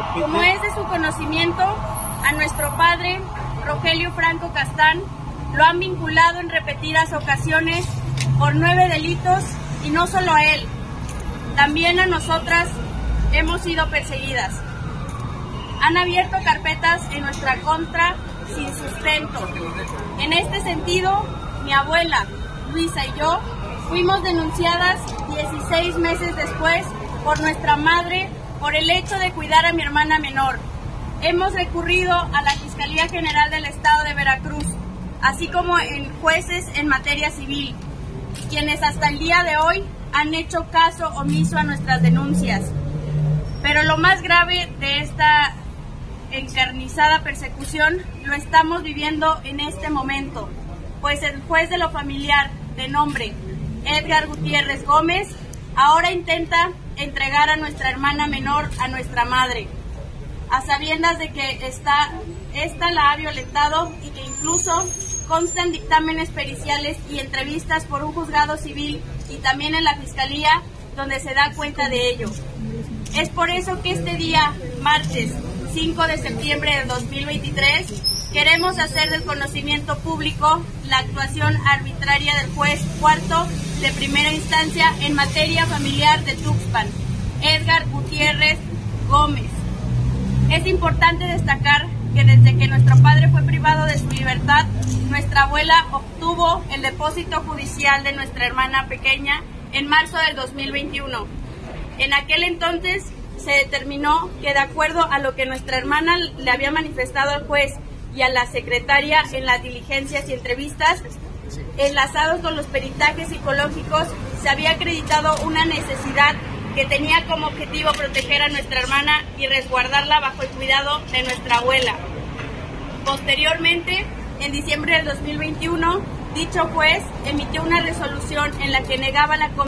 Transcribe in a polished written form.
Como es de su conocimiento, a nuestro padre, Rogelio Franco Castán, lo han vinculado en repetidas ocasiones por 9 delitos, y no solo a él, también a nosotras hemos sido perseguidas. Han abierto carpetas en nuestra contra sin sustento. En este sentido, mi abuela, Luisa, y yo fuimos denunciadas 16 meses después por nuestra madre por el hecho de cuidar a mi hermana menor. Hemos recurrido a la Fiscalía General del Estado de Veracruz, así como en jueces en materia civil, quienes hasta el día de hoy han hecho caso omiso a nuestras denuncias. Pero lo más grave de esta encarnizada persecución lo estamos viviendo en este momento, pues el juez de lo familiar, de nombre Edgar Gutiérrez Gómez, ahora intenta entregar a nuestra hermana menor a nuestra madre, a sabiendas de que esta la ha violentado y que incluso constan dictámenes periciales y entrevistas por un juzgado civil y también en la Fiscalía, donde se da cuenta de ello. Es por eso que este día, martes 5 de septiembre de 2023, queremos hacer del conocimiento público la actuación arbitraria del juez cuarto de primera instancia en materia familiar de Tuxpan, Edgar Gutiérrez Gómez. Es importante destacar que desde que nuestro padre fue privado de su libertad, nuestra abuela obtuvo el depósito judicial de nuestra hermana pequeña en marzo del 2021. En aquel entonces se determinó que, de acuerdo a lo que nuestra hermana le había manifestado al juez y a la secretaria en las diligencias y entrevistas, enlazados con los peritajes psicológicos, se había acreditado una necesidad que tenía como objetivo proteger a nuestra hermana y resguardarla bajo el cuidado de nuestra abuela. Posteriormente, en diciembre del 2021, dicho juez emitió una resolución en la que negaba la